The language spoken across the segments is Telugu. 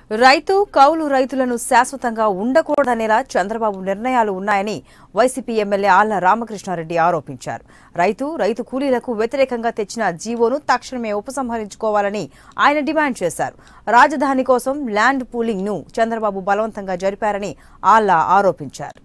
రైతు కౌలు రైతులను శాశ్వతంగా ఉండకూడదనేలా చంద్రబాబు నిర్ణయాలు ఉన్నాయని వైసీపీ ఎమ్మెల్యే ఆళ్ల రామకృష్ణారెడ్డి ఆరోపించారు. రైతు కూలీలకు వ్యతిరేకంగా తెచ్చిన జీవోను తక్షణమే ఉపసంహరించుకోవాలని ఆయన డిమాండ్ చేశారు. రాజధాని కోసం ల్యాండ్ పూలింగ్ ను చంద్రబాబు బలవంతంగా జరిపారని ఆళ్ల ఆరోపించారు.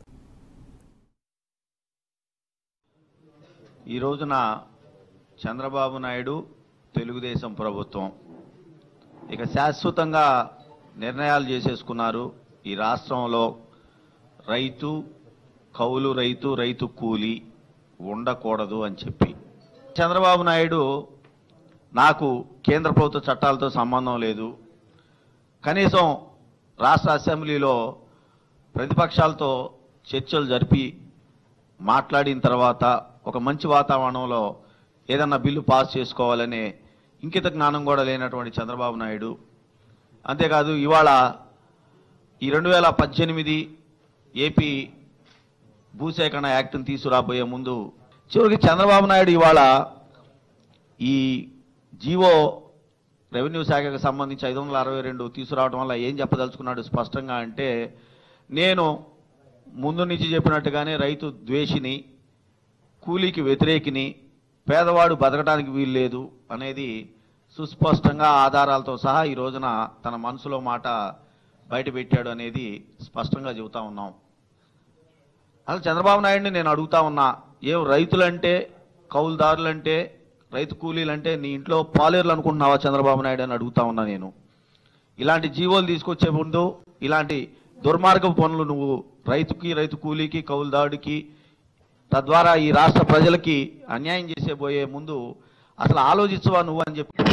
ఈ రోజున చంద్రబాబు నాయుడు తెలుగుదేశం ప్రభుత్వం ఇక శాశ్వతంగా నిర్ణయాలు చేసేసుకున్నారు. ఈ రాష్ట్రంలో రైతు కౌలు రైతు కూలి ఉండకూడదు అని చెప్పి చంద్రబాబు నాయుడు నాకు కేంద్ర ప్రభుత్వ చట్టాలతో సంబంధం లేదు, కనీసం రాష్ట్ర అసెంబ్లీలో ప్రతిపక్షాలతో చర్చలు జరిపి మాట్లాడిన తర్వాత ఒక మంచి వాతావరణంలో ఏదన్నా బిల్లు పాస్ చేసుకోవాలనే ఇంకిత జ్ఞానం కూడా లేనటువంటి చంద్రబాబు నాయుడు, అంతేకాదు ఇవాళ ఈ 2018 ఏపీ భూసేకరణ యాక్ట్ని తీసుకురాబోయే ముందు చివరికి చంద్రబాబు నాయుడు ఇవాళ ఈ జీవో రెవెన్యూ శాఖకు సంబంధించి 562 తీసుకురావడం వల్ల ఏం చెప్పదలుచుకున్నాడు స్పష్టంగా అంటే, నేను ముందు నుంచి చెప్పినట్టుగానే రైతు ద్వేషిని, కూలీకి వ్యతిరేకిని, పేదవాడు బతకడానికి వీలు లేదు అనేది సుస్పష్టంగా ఆధారాలతో సహా ఈ రోజున తన మనసులో మాట బయట పెట్టాడు అనేది స్పష్టంగా చెబుతా ఉన్నాం. అసలు చంద్రబాబు నాయుడిని నేను అడుగుతా ఉన్నా, ఏం రైతులంటే కౌలుదారులంటే రైతు కూలీలంటే నీ ఇంట్లో పాలేర్లు అనుకుంటున్నావా చంద్రబాబు నాయుడు అని అడుగుతా ఉన్నా. నేను ఇలాంటి జీవోలు తీసుకొచ్చే ముందు ఇలాంటి దుర్మార్గపు పనులు నువ్వు రైతు కూలీకి కౌలుదారుడికి తద్వారా ఈ రాష్ట్ర ప్రజలకి అన్యాయం చేసే పోయే ముందు అసలు ఆలోచించవా నువ్వు అని చెప్పి